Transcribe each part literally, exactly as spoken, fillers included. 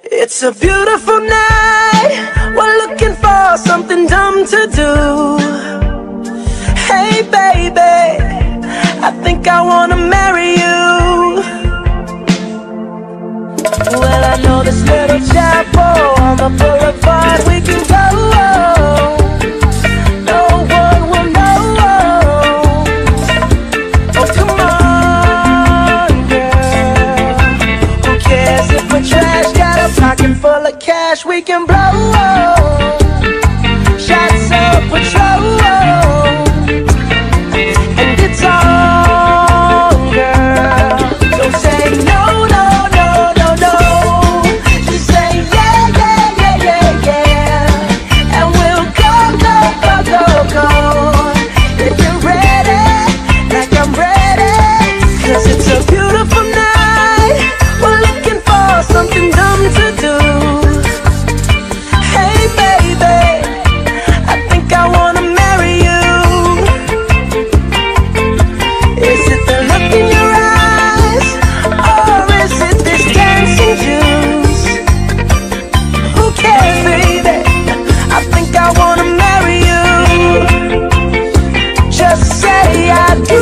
It's a beautiful night, we're looking for something dumb to do. Hey baby, I think I wanna marry you. Well, I know this little chapel on the boulevard we can go. No one will know. Oh, come on, girl. Who cares if we're trash? Got a pocket full of cash we can blow. Shots of Patrol, and it's on, girl. Don't say no, no, no, no, no. Just say yeah, yeah, yeah, yeah, yeah, and we'll go, go, go, go, go. If you're ready, like I'm ready, 'cause it's a beautiful night, we're looking for something dumb to do. Hey baby, I think I wanna marry you. Is it the look in your eyes, or is it this dancing juice? Who cares, baby? I think I wanna marry you. Just say I do.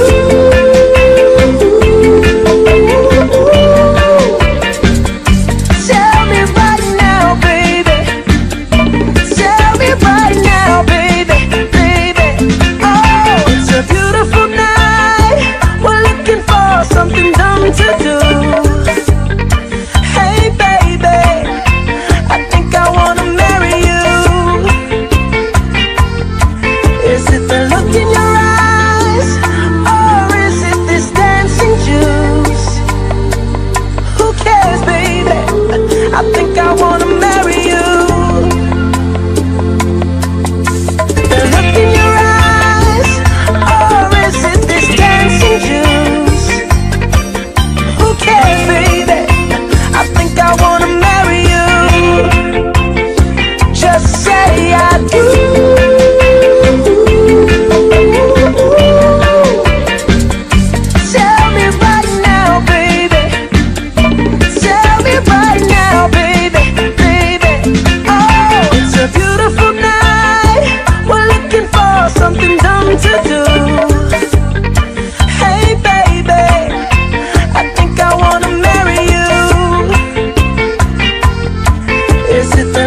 Tell me right now, baby. Tell me right now, baby, baby. Oh, it's a beautiful night, we're looking for something dumb to do. Hey baby, I think I wanna marry you. Is it the look in your eyes, or is it this dancing juice? Who cares, baby? I think I wanna marry you. The look in your eyes, or is it this dancing juice? Who cares, baby? I think I wanna marry you. Just say I do. Tell me right now, baby. Tell me right now, baby, baby. Oh, it's a beautiful night, we're looking for something dumb to do. Hey baby, I think I wanna marry you. Is it the